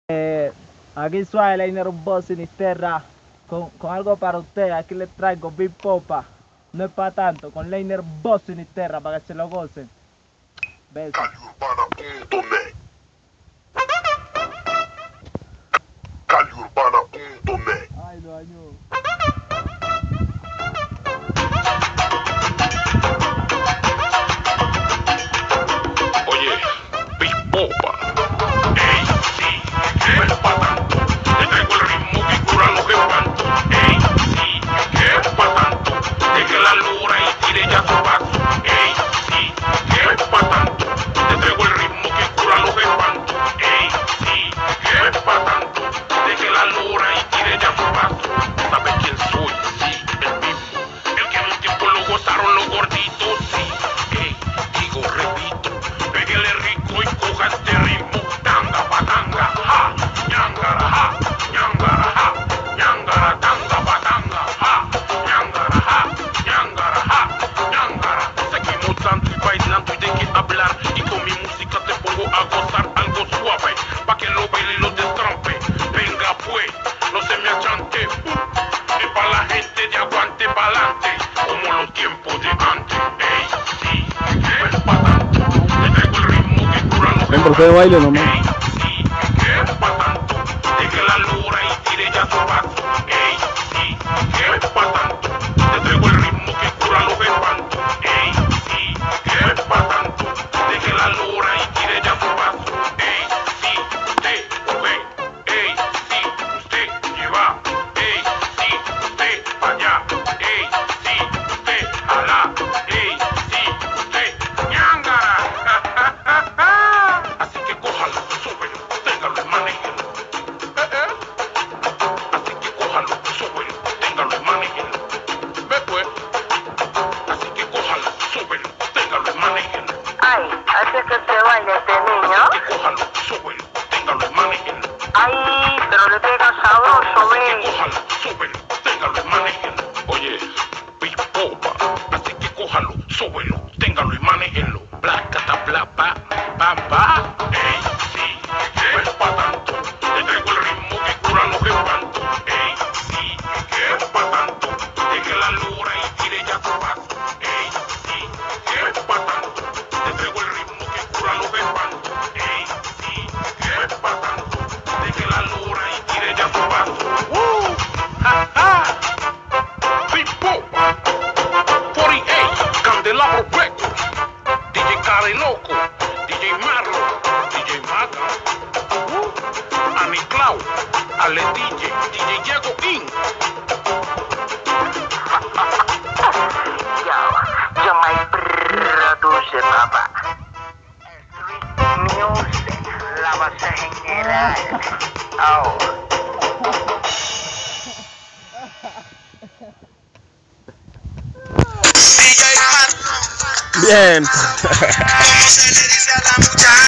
Aquí Suárez, Leiner Boss Sinisterra, con algo para usted. Aquí les traigo Big Popa. No es para tanto, con Leiner Boss Sinisterra, para que se lo gocen. Besos. Caliurbana.net Caliurbana.net Ay, lo dañó. Oye, Big Popa. Ey, sí, que es pa' tanto. Te traigo el ritmo que cura los espantos. Ey, sí, que es pa' tanto. Deje la lura y tire ya su paso. Ey, sí, que es pa' tanto. Te traigo el ritmo que cura los espantos. Ey, sí, que es pa' tanto. Deje la lura y tire ya su paso. ¿Sabes quién soy? Sí, el mismo. El que en un tiempo lo gozaron los gorditos. Sí, ey, digo, repito. Pégale rico y coja este ritmo. Tanga patanga, ja, ñangara, ja, ñangara, ja, ñangara, tanga patanga, ja, ñangara, ja, ñangara, ja, ñangara. Seguimos dando y bailando y de qué hablar. Y con mi música te pongo a gozar algo suave, pa' que lo baile y lo destrampe. Venga pues, no se me achante. Es pa' la gente de aguante pa'lante, como los tiempos de antes. Ey, sí, es pa' tanto. Te traigo el ritmo que cura los Ven, por qué baile nomás. Ey, sí, que es pa' tanto. Deje la lura y tire ya su paso. Ey, sí, que es pa' tanto. Te traigo el ritmo que cura los espantos. Ey, sí, que es pa' tanto. Deje la lura y tire ya su paso. Ey, sí, usted coge. Ey, sí, usted lleva. Ey, sí, usted pa' allá. Ey, sí, usted jala. Ey, sí, usted ñangara. Así que cójalo, súbelo, téngalo y manéjelo. Así que cójalo, súbelo, téngalo y manéjelo. Ve pues. Así que cójalo, súbelo, téngalo y manéjelo. Ay, hace que se vaya este niño. Así que cójalo, súbelo, téngalo y manéjelo. Ay, pero le pega sabroso, Así que ve. cójalo, súbelo, téngalo y manéjelo. Oye, Big Popa. Así que cójalo, súbelo, téngalo y manéjelo. Placata, bla, pa, pa, pa. Ey, sí, que es pa' tanto. Te traigo el ritmo que cura los espantos. Ey, sí, que es pa' tanto. Deje la lura y tire ya su paso. Ey, sí, que es pa' tanto. Te traigo el ritmo que cura los espantos. Ey, sí, que es pa' tanto. Deje la lura y tire ya su paso. ¡Ja, ja! Big Popa 48 Candelabro Records, DJ Care Loco, DJ Marlo, DJ Maga, Ani Clau, Ale DJ, DJ Diego In. Yo me produce, papá. Street Music, la base general. Oh. Bien. ¿Cómo se le dice a la muchacha?